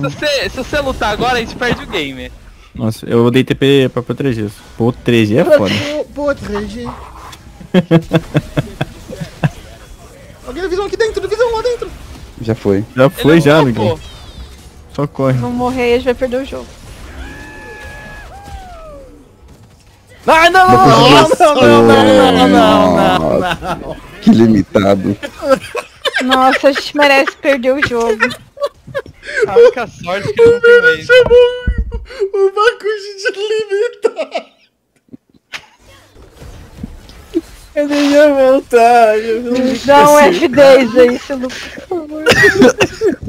Se você lutar agora, a gente perde o game. Nossa, eu dei TP pra proteger isso. Pô, 3G é foda. Pô, 3G. Alguém da visão aqui dentro, da visão lá dentro. Já foi. Já foi, já, Ele Miguel. Só corre. Vou morrer e a gente vai perder o jogo. Ai, não, Nossa, que limitado. Nossa, a gente merece perder o jogo. A única sorte que não tem mais. O Bakuji de limitado. Eu deixa eu voltar. Dá um F10 aí, Lucas, por favor.